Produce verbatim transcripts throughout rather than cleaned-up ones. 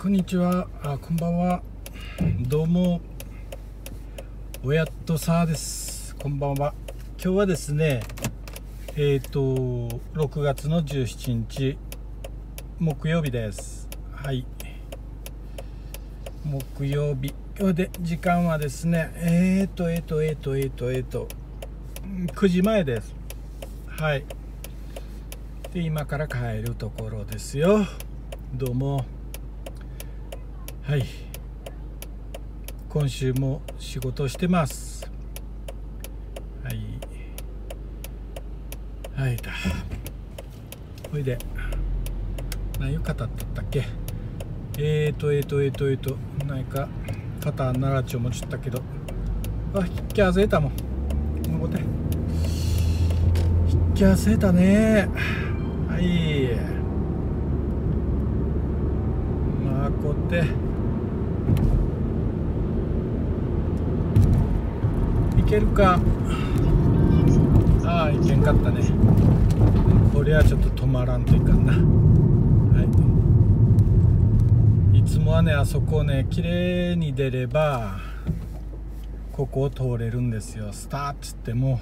こんにちは。あ、こんばんは。どうも、おやっとさーです。こんばんは。今日はですね、えっとろくがつのじゅうしちにち木曜日です。はい。木曜日。今日で時間はですね、えっとえっとえっとえっとえっとくじまえです。はい。で、今から帰るところですよ。どうも。はい、今週も仕事してます。はいはいだ。ほいで何を語っとったっけ。えーとえーとえーとえーと何か肩ならちを持ちったけど、あ、引き汗えたもん。残って引き汗えたね。はい、まあこうやっていけるか。ああ、いけんかったね。これはちょっと止まらんといかんな。はい、いつもはね、あそこをね綺麗に出ればここを通れるんですよ。スターっつっても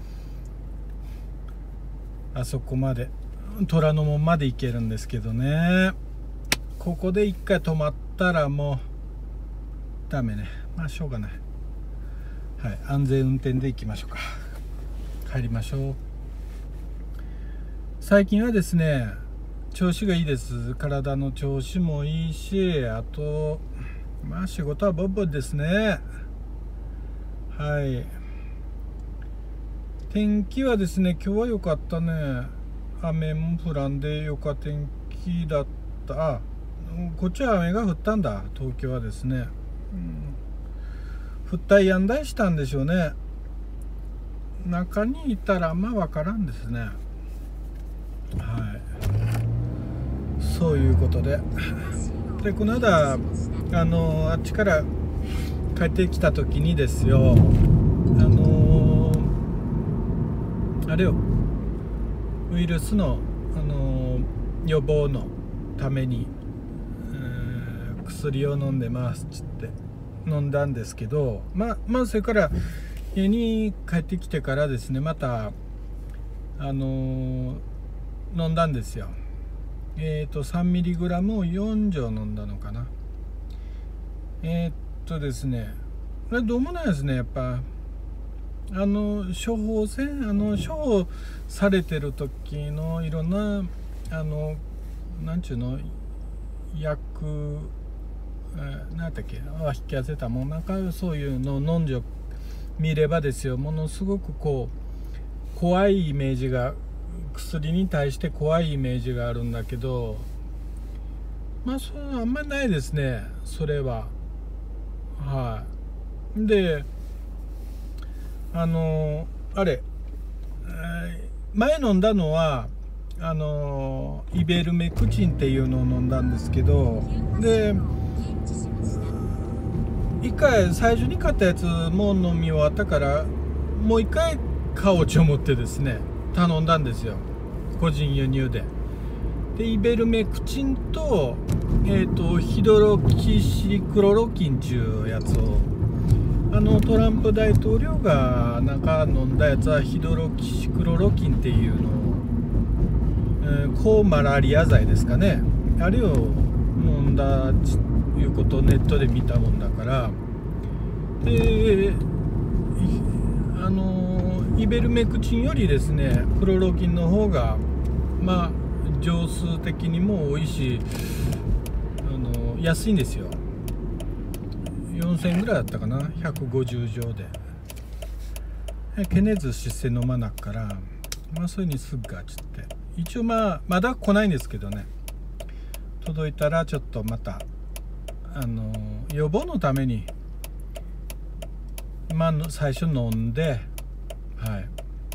あそこまで虎ノ門まで行けるんですけどね、ここで一回止まったらもうダメね。まあしょうがない。はい、安全運転で行きましょうか。帰りましょう。最近はですね、調子がいいです。体の調子もいいし、あとまあ仕事はボンボンですね。はい。天気はですね、今日は良かったね。雨も降らんで良かった天気だった。あ、こっちは雨が降ったんだ。東京はですね、うん、降ったりやんだりしたんでしょうね。中にいたらあんま分からんですね。はい、そういうことででこの間あのあっちから帰ってきた時にですよ、あのあれよ、ウイルスの、あの予防のために、えー、薬を飲んでますっつって飲んだんですけど、まあまあそれから家に帰ってきてからですね、またあのー、飲んだんですよ。えっと さんミリグラム をよん錠飲んだのかな。えっとですね、これどうもないですね。やっぱあの処方箋、あの処方されてる時のいろんなあのなんちゅうの薬、えー、何だっけ、あ、引き合わせたもんなんかそういうの飲んじゃ見ればですよ、ものすごくこう怖いイメージが、薬に対して怖いイメージがあるんだけど、まあそうあんまりないですね、それは。はい。で、あのあれ、えー、前飲んだのはあのイベルメクチンっていうのを飲んだんですけど、で一回最初に買ったやつも飲み終わったから、もう一回買おうと思ってですね頼んだんですよ、個人輸入で。でイベルメクチンと、えーとヒドロキシクロロキンっていうやつを、あのトランプ大統領がなんか飲んだやつはヒドロキシクロロキンっていうのを、えー、抗マラリア剤ですかね、あれを飲んだいうことをネットで見たもんだから、であのイベルメクチンよりですねクロロキンの方がまあ錠数的にも多いし、あの安いんですよ。よんせんえんぐらいだったかな、ひゃくごじゅう錠で。ケネズして飲まなっから、まあそれにすっがちって、一応まあまだ来ないんですけどね、届いたらちょっとまたあの予防のためにまあ最初飲んで、はい、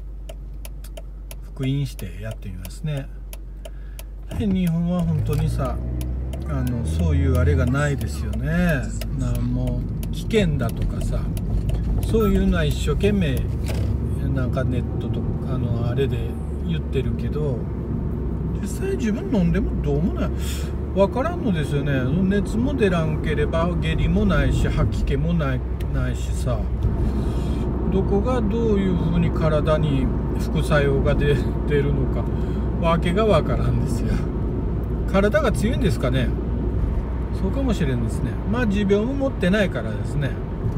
復員してやってみますね。で日本は本当にさ、あのそういうあれがないですよね。なんも危険だとかさ、そういうのは一生懸命なんかネットとかあのあれで言ってるけど、実際自分飲んでもどうもない。 分からんのですよね。熱も出らんければ下痢もないし吐き気もないないしさ、どこがどういうふうに体に副作用が出てるのかわけが分からんですよ。体が強いんですかね。そうかもしれんですね。まあ持病も持ってないからですね。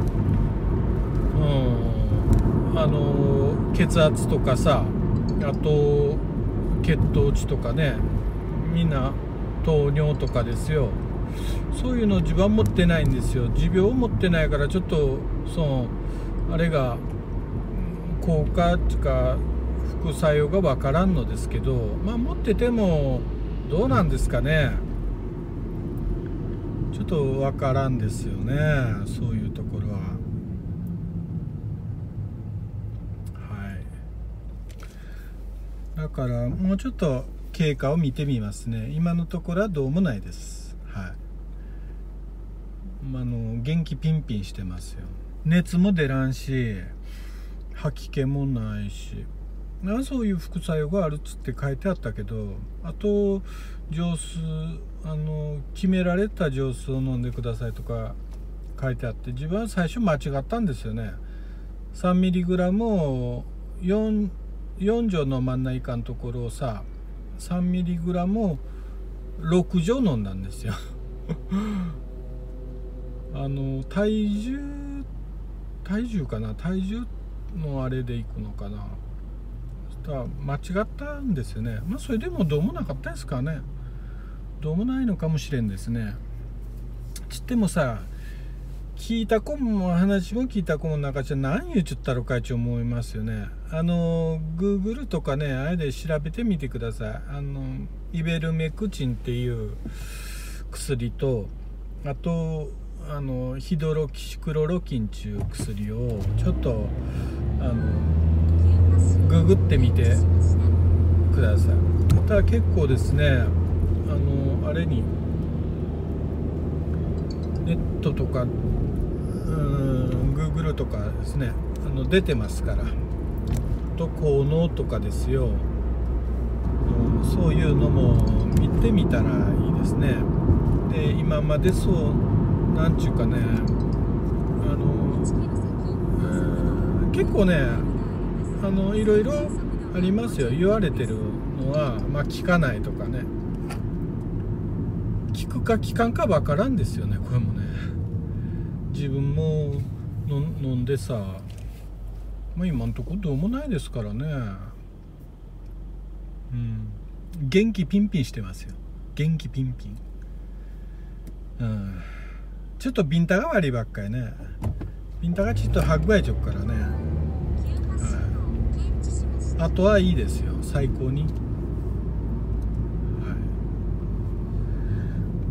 うんあの血圧とかさ、あと血糖値とかね、みんな糖尿とかですよ。そういうの自分は持ってないんですよ。持病を持ってないからちょっとそのあれが効果っていうか副作用が分からんのですけど、まあ持っててもどうなんですかね。ちょっと分からんですよね、そういうところは。はいだからもうちょっと経過を見てみますね。今のところはどうもないです。はいあの元気ピンピンしてますよ。熱も出らんし吐き気もないし、なそういう副作用があるっつって書いてあったけど、あと錠数あの決められた錠数を飲んでくださいとか書いてあって、自分は最初間違ったんですよね。 さんミリグラム を 4, 4錠飲まんないかんところをさ さんミリグラム をろく錠飲んだんですよあの体重体重かな体重のあれでいくのかな。そしたら間違ったんですよね。まあそれでもどうもなかったですかね。どうもないのかもしれんですね。つってもさ、聞いた子も話も聞いた子も中じゃ何言っちゃったのかいち思いますよね。あの Google とかね、あれで調べてみてください。あのイベルメクチンっていう薬と、あとあのヒドロキシクロロキンっていう薬をちょっとあのググってみてください。ただ結構ですね、あのあれにネットとかうーん Google とかですね、あの出てますから。と効能とかですよ、うん、そういうのも見てみたらいいですね。で今までそうなんちゅうかね、あの、えー、結構ねあのいろいろありますよ。言われてるのはまあ効かないとかね、効くか効かんかわからんですよね。これもね自分もの飲んでさ、まあ今んとこどうもないですからね。うん元気ピンピンしてますよ。元気ピンピン。うんちょっとビンタが悪いばっかりね。ビンタがちょっとはぐわいちゃうからね、はい、あとはいいですよ、最高に、はい、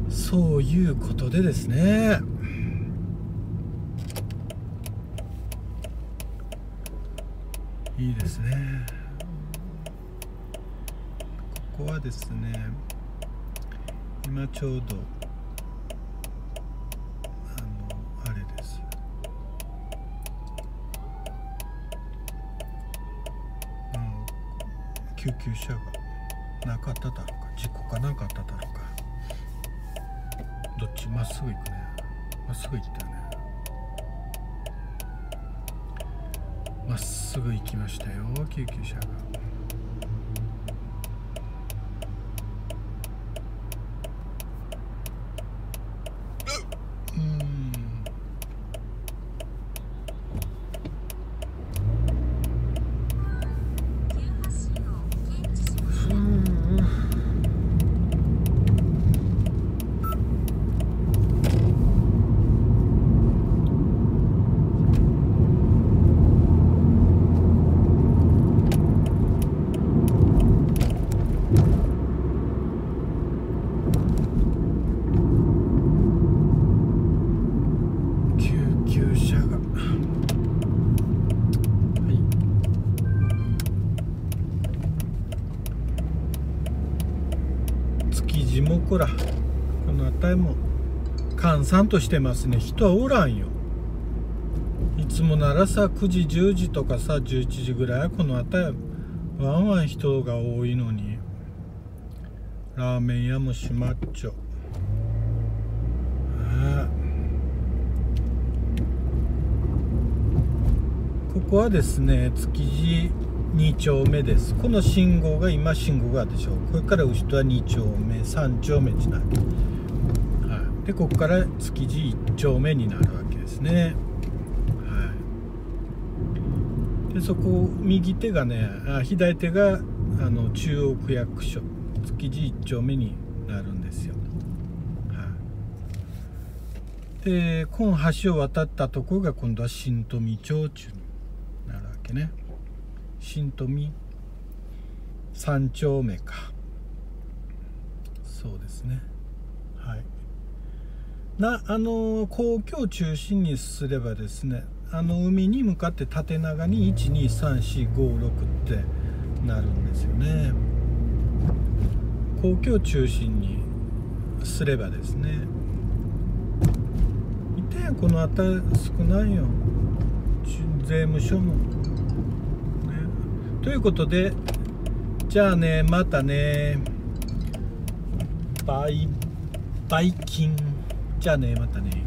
そういうことでですね、いいですね。ここはですね、今ちょうど救急車がなかっただろうか、事故かなかっただろうか、どっちまっすぐ行くね、まっすぐ行ったよね、まっすぐ行きましたよ、救急車が。もこらこの辺りも閑散としてますね。人はおらんよ。いつもならさくじじゅうじとかさじゅういちじぐらいこの辺りワンワン人が多いのに、ラーメン屋も閉まっちゃう。 ここはですね築地に丁目です。この信号が今信号があるでしょう。これから後ろはに丁目さん丁目になる、はい、でここから築地いち丁目になるわけですね、はい、でそこ右手がねあ左手があの中央区役所築地いち丁目になるんですよ、はい、でこの橋を渡ったところが今度は新富町中になるわけね。新富さん丁目か、そうですね、はい、なあの皇居を中心にすればですね、あの海に向かって縦長にいちにさんしごろくってなるんですよね。皇居を中心にすればですね、いてやこの辺り少ないよ、税務署もということで、じゃあね、またね、バイバイキン、じゃあね、またね。